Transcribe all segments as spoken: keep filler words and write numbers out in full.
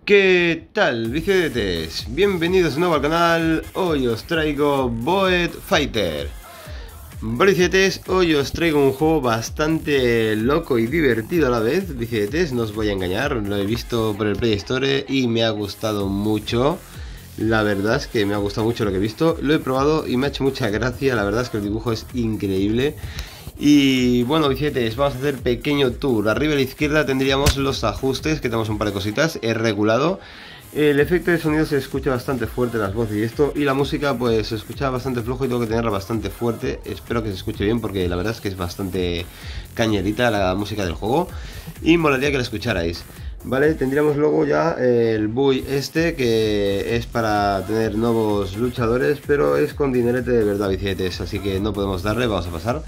¿Qué tal, bicicletes? Bienvenidos de nuevo al canal. Hoy os traigo Boet Fighter. Vale, bicicletes, hoy os traigo un juego bastante loco y divertido a la vez. Bicicletes, no os voy a engañar, lo he visto por el Play Store y me ha gustado mucho. La verdad es que me ha gustado mucho lo que he visto. Lo he probado y me ha hecho mucha gracia. La verdad es que el dibujo es increíble. Y bueno, bicicletes, vamos a hacer pequeño tour. Arriba a la izquierda tendríamos los ajustes, que tenemos un par de cositas. He regulado. El efecto de sonido se escucha bastante fuerte, las voces y esto. Y la música pues se escucha bastante flojo y tengo que tenerla bastante fuerte. Espero que se escuche bien porque la verdad es que es bastante cañerita la música del juego. Y molaría que la escucharais. Vale, tendríamos luego ya el bui este, que es para tener nuevos luchadores, pero es con dinerete de verdad, bicicletes. Así que no podemos darle, vamos a pasar.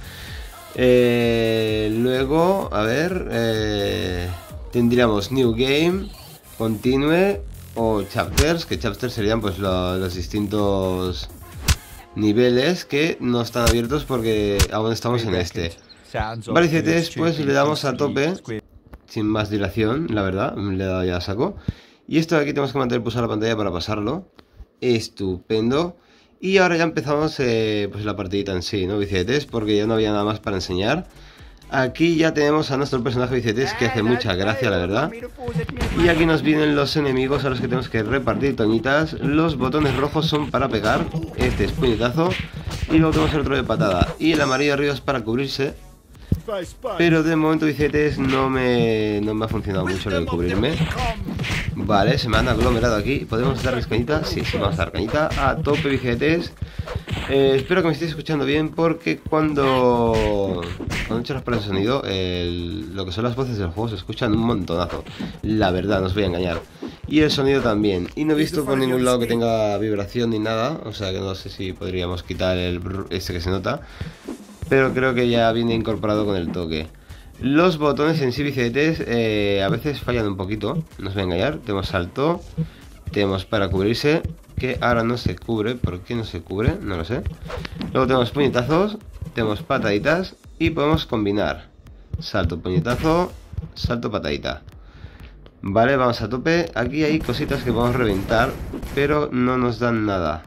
Eh, luego, a ver, eh, tendríamos New Game, Continue o Chapters, que Chapters serían pues lo, los distintos niveles que no están abiertos porque aún estamos en este. Vale, bicicletes, pues le damos a tope, sin más dilación, la verdad, le he dado ya a saco. Y esto de aquí tenemos que mantener pulsada la pantalla para pasarlo. Estupendo. Y ahora ya empezamos eh, pues la partidita en sí, ¿no, bicicletes? Porque ya no había nada más para enseñar. Aquí ya tenemos a nuestro personaje, bicicletes, que hace mucha gracia, la verdad. Y aquí nos vienen los enemigos a los que tenemos que repartir toñitas. Los botones rojos son para pegar. Este es puñetazo. Y luego tenemos el otro de patada. Y el amarillo arriba es para cubrirse. Pero de momento, bicicletes, no me, no me ha funcionado mucho lo de cubrirme. Vale, se me han aglomerado aquí. ¿Podemos darles cañita? Sí, sí, vamos a dar cañita a tope, bicicletes. eh, Espero que me estéis escuchando bien, porque cuando Cuando he hecho las pruebas de sonido, el, lo que son las voces del juego se escuchan un montonazo. La verdad, no os voy a engañar. Y el sonido también. Y no he visto por ningún lado que tenga vibración ni nada. O sea que no sé si podríamos quitar el brr este que se nota, pero creo que ya viene incorporado con el toque. Los botones en sí, bicicletes, eh, a veces fallan un poquito, no os voy a engañar. Tenemos salto, tenemos para cubrirse, que ahora no se cubre. ¿Por qué no se cubre? No lo sé. Luego tenemos puñetazos, tenemos pataditas y podemos combinar salto, puñetazo, salto, patadita. Vale, vamos a tope. Aquí hay cositas que podemos reventar, pero no nos dan nada,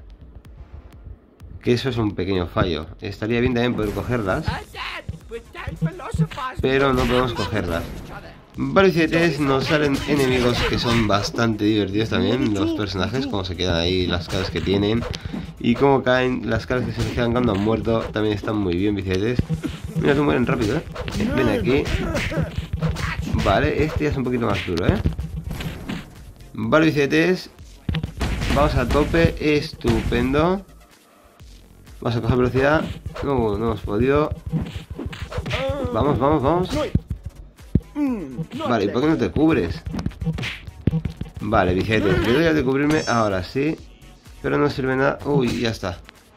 que eso es un pequeño fallo. Estaría bien también poder cogerlas, pero no podemos cogerlas. Vale, bicicletes, nos salen enemigos que son bastante divertidos también. Los personajes, como se quedan ahí, las caras que tienen y cómo caen, las caras que se les quedan cuando han muerto, también están muy bien, bicicletes. Mira que mueren rápido, ¿eh? Ven aquí. Vale, este ya es un poquito más duro, ¿eh? Vale, bicicletes, vamos a tope, estupendo. Vamos a coger velocidad. No, no hemos podido. Vamos, vamos, vamos. Vale, ¿y por qué no te cubres? Vale, bicicletes, le doy a de cubrirme. Ahora sí, pero no sirve nada. Uy, ya está.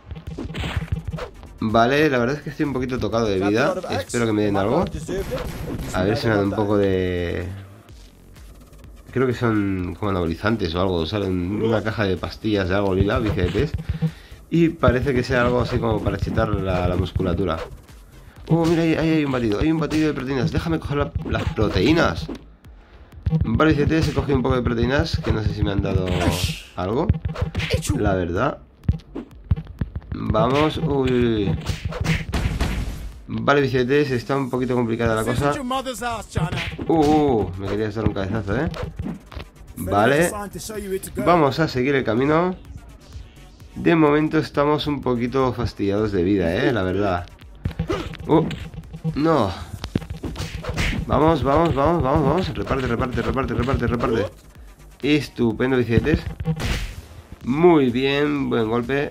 Vale, la verdad es que estoy un poquito tocado de vida. Espero que me den algo. A ver si me dan un poco de... Creo que son como anabolizantes o algo. Salen una caja de pastillas de algo lila, bicicletes. Y parece que sea algo así como para excitar la, la musculatura. Oh, mira, ahí, ahí hay un batido. Hay un batido de proteínas. Déjame coger la, las proteínas. Vale, bicicletes, he cogido un poco de proteínas, que no sé si me han dado algo, la verdad. Vamos. Uy, uy, uy. Vale, bicicletes, está un poquito complicada la cosa. Uh, uh, me querías dar un cabezazo, ¿eh? Vale. Vamos a seguir el camino. De momento estamos un poquito fastidiados de vida, eh, la verdad. Uh, no. Vamos, vamos, vamos, vamos, vamos. Reparte, reparte, reparte, reparte, reparte. Estupendo, bicicletes. Muy bien, buen golpe.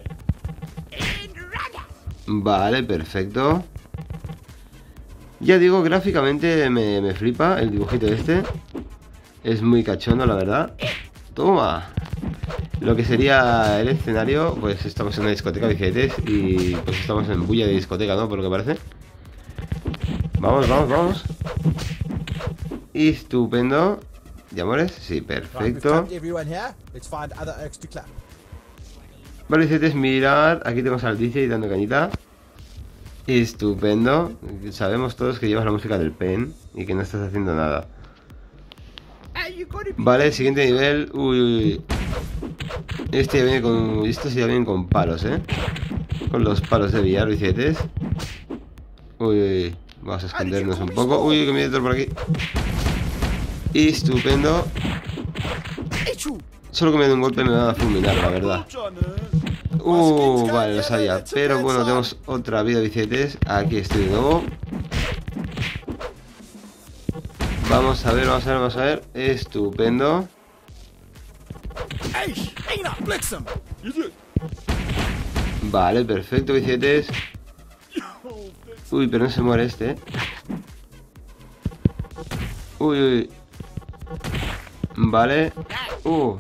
Vale, perfecto. Ya digo, gráficamente me, me flipa el dibujito este. Es muy cachondo, la verdad. Toma. Lo que sería el escenario, pues estamos en una discoteca, bicicletes, y pues estamos en bulla de discoteca, ¿no? Por lo que parece. Vamos, vamos, vamos. Estupendo. ¿De amores? Sí, perfecto. Vale, bicicletes, mirad. Aquí tenemos al D J dando cañita. Estupendo. Sabemos todos que llevas la música del pen y que no estás haciendo nada. Vale, siguiente nivel. Uy, uy, uy. Este ya viene con... Estos ya vienen con palos, ¿eh? Con los palos de billar, bicietes. Uy, uy, uy. Vamos a escondernos un poco. Uy, que me viene otro por aquí. Estupendo. Solo que me dé un golpe me van a fulminar, la verdad. Uh, vale, lo sabía. Pero bueno, tenemos otra vida, bicietes. Aquí estoy de nuevo. Vamos a ver, vamos a ver, vamos a ver. Estupendo. Vale, perfecto, bicietes. Uy, pero no se muere este, ¿eh? Uy, uy. Vale. Uh.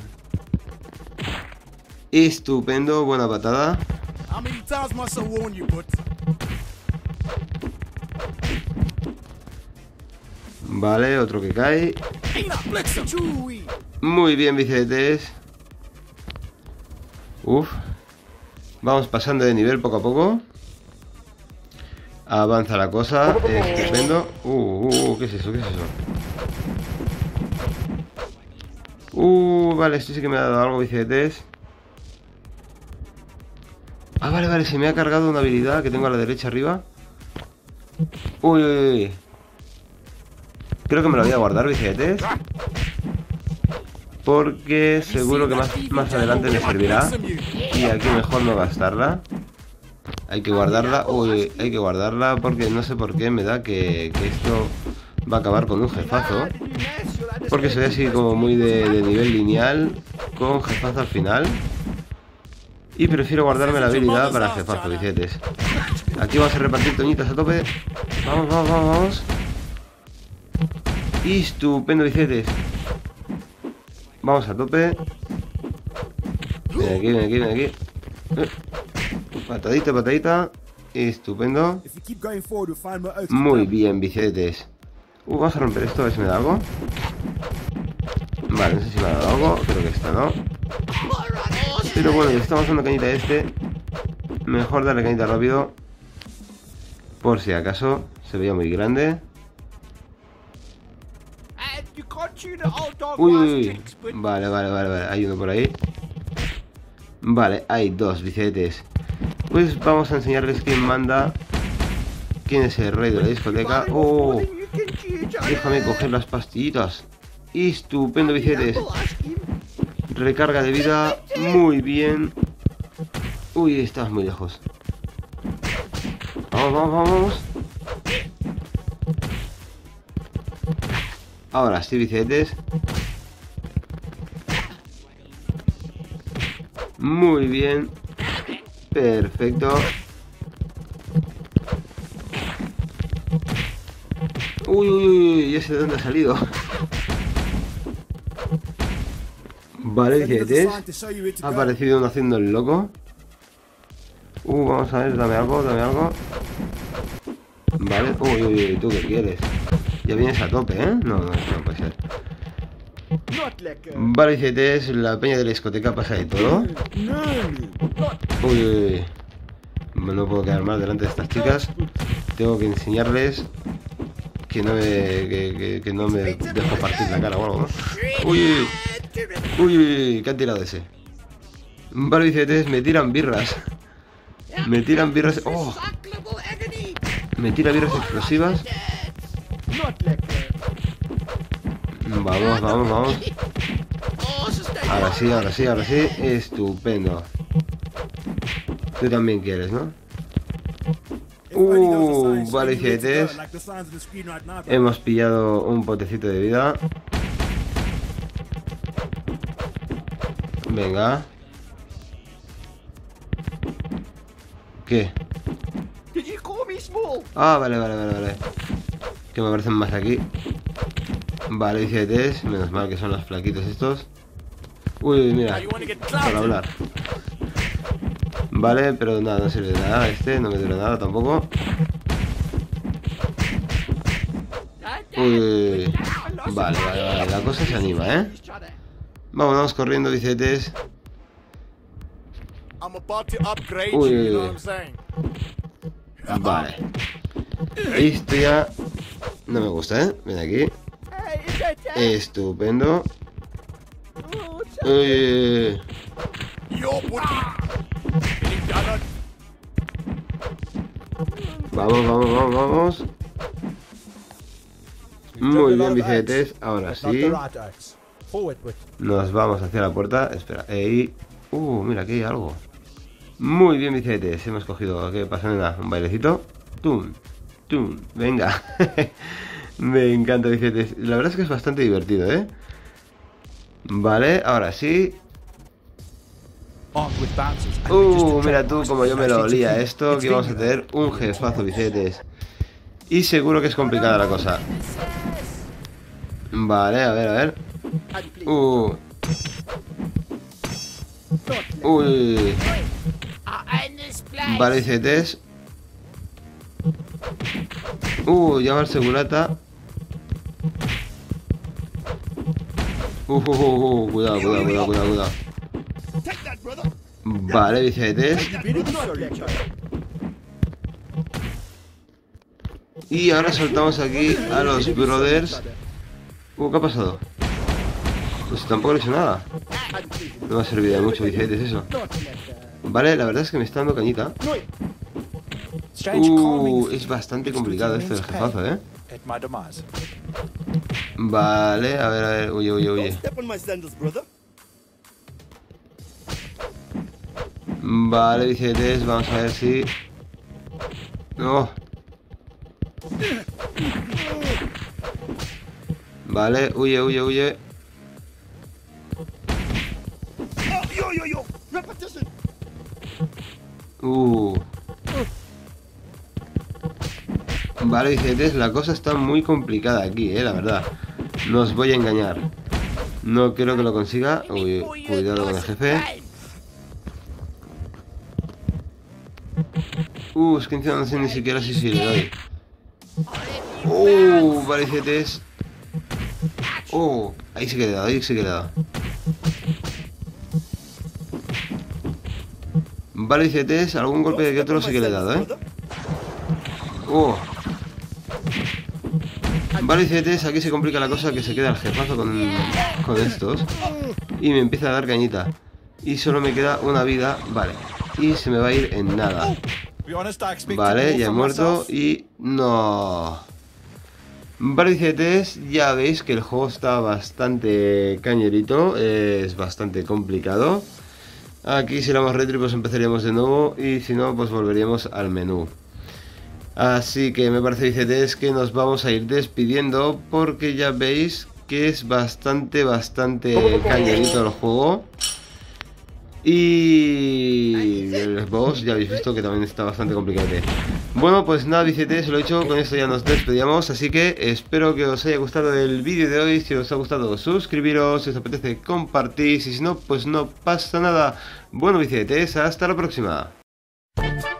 Estupendo, buena patada. Vale, otro que cae. Muy bien, bicietes. Uf. Vamos pasando de nivel poco a poco. Avanza la cosa. Estupendo. Uh, uh, uh, ¿qué es eso? ¿Qué es eso? Uh, vale, esto sí que me ha dado algo, bicietes. Ah, vale, vale, se me ha cargado una habilidad que tengo a la derecha arriba. Uy, uy, uy. Creo que me lo voy a guardar, bicietes. Porque seguro que más, más adelante me servirá. Y aquí mejor no gastarla. Hay que guardarla. Uy, hay que guardarla porque no sé por qué me da que, que esto va a acabar con un jefazo. Porque soy así como muy de, de nivel lineal, con jefazo al final. Y prefiero guardarme la habilidad para jefazo, bicietes. Aquí vamos a repartir toñitas a tope. Vamos, vamos, vamos, vamos. Estupendo, bicietes. Vamos a tope. Ven aquí, ven aquí, ven aquí. Patadita, patadita. Estupendo. Muy bien, bicietes. Uh, vamos a romper esto, a ver si me da algo. Vale, no sé si me ha dado algo. Creo que esta no. Pero bueno, ya estamos dando cañita a este. Mejor darle cañita rápido. Por si acaso. Se veía muy grande. Uy, uy, uy. Vale, vale, vale, vale. Hay uno por ahí. Vale, hay dos, bicietes. Pues vamos a enseñarles quién manda. Quién es el rey de la discoteca. Oh, déjame coger las pastillitas. Estupendo, bicietes. Recarga de vida. Muy bien. Uy, estás muy lejos. Vamos, vamos, vamos. Ahora sí, bicietes. Muy bien. Perfecto. Uy, uy, uy, ya sé de dónde ha salido. Vale, bicietes. Ha aparecido uno haciendo el loco. Uh, vamos a ver, dame algo, dame algo. Vale, uy, uy, uy, ¿tú qué quieres? Ya vienes a tope, ¿eh? No, no, no puede ser. Vale, bicietes, la peña de la discoteca pasa de todo. Uy, uy, uy. No puedo quedar mal delante de estas chicas. Tengo que enseñarles que no me, que, que, que no me dejo partir la cara o algo, ¿no? Uy, uy, uy, uy, ¿qué han tirado ese? Vale, bicietes, me tiran birras. Me tiran birras. ¡Oh! Me tira birras explosivas. Vamos, vamos, vamos. Ahora sí, ahora sí, ahora sí. Estupendo. Tú también quieres, ¿no? Uh, vale, bicietes. Hemos pillado un potecito de vida. Venga. ¿Qué? Ah, vale, vale, vale, vale. Que me parecen más aquí. Vale, bicietes. Menos mal que son los flaquitos estos. Uy, mira. Para hablar. Vale, pero nada, no sirve de nada. Este no me dura nada tampoco. Uy. Vale, vale, vale. La cosa se anima, ¿eh? Vámonos corriendo, bicietes. Uy, uy, uy. Vale. Esto ya no me gusta, ¿eh? Ven aquí. Estupendo. Eh... Vamos, vamos, vamos, vamos. Muy bien, bicicletes. Ahora sí. Nos vamos hacia la puerta. Espera, ahí. Uh, mira, aquí hay algo. Muy bien, bicicletes. Hemos cogido. ¿Qué pasa, nena? Un bailecito. Tum, tum. Venga. Me encanta, bicicletes. La verdad es que es bastante divertido, ¿eh? Vale, ahora sí. Uh, mira tú como yo me lo olía esto. Que vamos a tener un jefazo, bicicletes. Y seguro que es complicada la cosa. Vale, a ver, a ver. Uh. Uy. Vale, bicicletes. Uh, llama al segurata. Uh, uh, uh, uh, cuidado, cuidado, cuidado, cuidado, cuidado. Vale, bicicletes. Y ahora soltamos aquí a los brothers. Uh, ¿qué ha pasado? Pues tampoco he hecho nada. No me ha servido de mucho, bicicletes, eso. Vale, la verdad es que me está dando cañita. Uh, es bastante complicado esto del jefazo, ¿eh? Vale, a ver, a ver, huye, huye, huye. Vale, bicicletes, vamos a ver si... No. Vale, huye, huye, huye. Uh. Vale, bicicletes, la cosa está muy complicada aquí, eh, la verdad. No os voy a engañar. No creo que lo consiga. Uy, cuidado con el jefe. Uh, es que encima no sé ni siquiera si si le doy. Uh, vale, bicicletes. Oh, ahí sí que le he dado, ahí sí que le he dado. Vale, bicicletes, algún golpe de que otro sí que le he dado, eh. Oh. Vale, bicicletes, aquí se complica la cosa, que se queda el jefazo con, con estos. Y me empieza a dar cañita. Y solo me queda una vida, vale. Y se me va a ir en nada. Vale, ya he muerto y... no. Vale, bicicletes, ya veis que el juego está bastante cañerito. Es bastante complicado. Aquí si le damos retry pues empezaríamos de nuevo. Y si no pues volveríamos al menú. Así que me parece, bicicletes, que nos vamos a ir despidiendo, porque ya veis que es bastante, bastante cañerito el juego. Y el boss ya habéis visto que también está bastante complicado. Bueno, pues nada, bicicletes, lo he dicho, con esto ya nos despedíamos. Así que espero que os haya gustado el vídeo de hoy. Si os ha gustado, suscribiros, si os apetece, compartís, y si no, pues no pasa nada. Bueno, bicicletes, hasta la próxima.